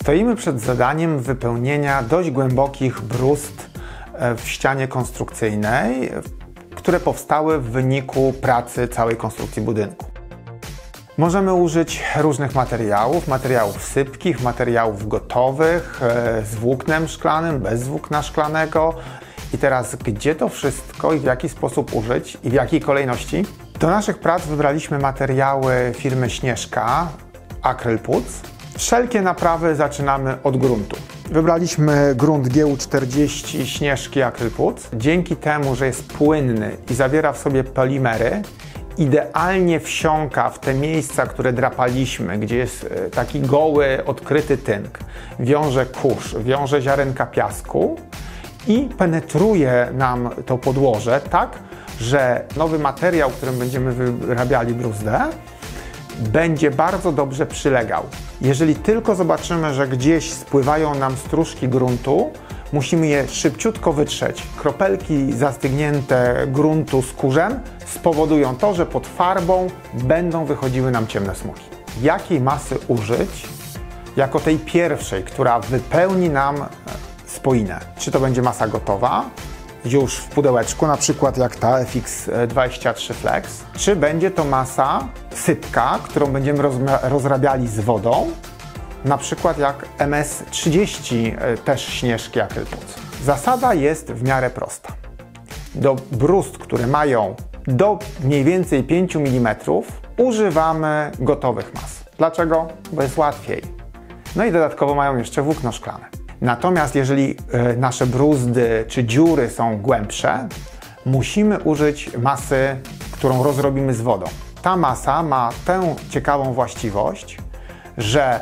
Stoimy przed zadaniem wypełnienia dość głębokich bruzd w ścianie konstrukcyjnej, które powstały w wyniku pracy całej konstrukcji budynku. Możemy użyć różnych materiałów sypkich, materiałów gotowych, z włóknem szklanym, bez włókna szklanego. I teraz gdzie to wszystko i w jaki sposób użyć i w jakiej kolejności? Do naszych prac wybraliśmy materiały firmy Śnieżka, Acrylpuc. Wszelkie naprawy zaczynamy od gruntu. Wybraliśmy grunt GU40 Śnieżki Acrylpuc. Dzięki temu, że jest płynny i zawiera w sobie polimery, idealnie wsiąka w te miejsca, które drapaliśmy, gdzie jest taki goły, odkryty tynk. Wiąże kurz, wiąże ziarenka piasku i penetruje nam to podłoże tak, że nowy materiał, którym będziemy wyrabiali bruzdę, będzie bardzo dobrze przylegał. Jeżeli tylko zobaczymy, że gdzieś spływają nam stróżki gruntu, musimy je szybciutko wytrzeć. Kropelki zastygnięte gruntu z kurzem spowodują to, że pod farbą będą wychodziły nam ciemne smugi. Jakiej masy użyć jako tej pierwszej, która wypełni nam spoinę? Czy to będzie masa gotowa, już w pudełeczku, na przykład jak ta FX23 Flex, czy będzie to masa sypka, którą będziemy rozrabiali z wodą, na przykład jak MS30 też Śnieżki Acrylpuc. Zasada jest w miarę prosta. Do bruzd, które mają do mniej więcej 5 mm, używamy gotowych mas. Dlaczego? Bo jest łatwiej. No i dodatkowo mają jeszcze włókno szklane. Natomiast jeżeli nasze bruzdy czy dziury są głębsze, musimy użyć masy, którą rozrobimy z wodą. Ta masa ma tę ciekawą właściwość, że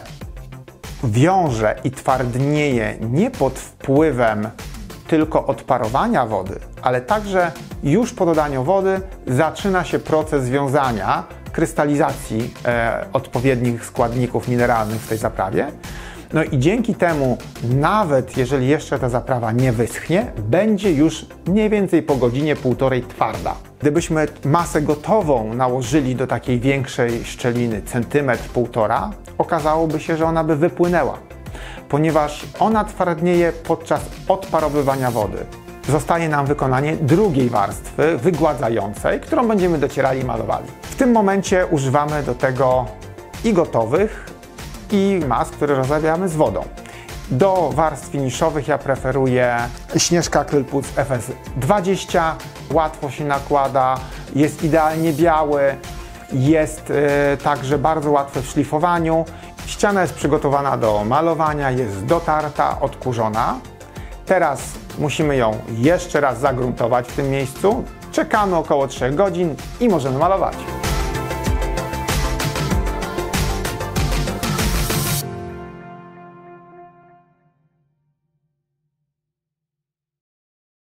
wiąże i twardnieje nie pod wpływem tylko odparowania wody, ale także już po dodaniu wody zaczyna się proces wiązania, krystalizacji odpowiednich składników mineralnych w tej zaprawie. No i dzięki temu, nawet jeżeli jeszcze ta zaprawa nie wyschnie, będzie już mniej więcej po godzinie, półtorej twarda. Gdybyśmy masę gotową nałożyli do takiej większej szczeliny, centymetr, półtora, okazałoby się, że ona by wypłynęła, ponieważ ona twardnieje podczas odparowywania wody. Zostaje nam wykonanie drugiej warstwy, wygładzającej, którą będziemy docierali i malowali. W tym momencie używamy do tego i gotowych, i mas, które rozrabiamy z wodą. Do warstw finiszowych ja preferuję Śnieżka Acrylpuc FS20, łatwo się nakłada, jest idealnie biały, jest także bardzo łatwy w szlifowaniu. Ściana jest przygotowana do malowania, jest dotarta, odkurzona. Teraz musimy ją jeszcze raz zagruntować w tym miejscu. Czekamy około 3 godzin i możemy malować.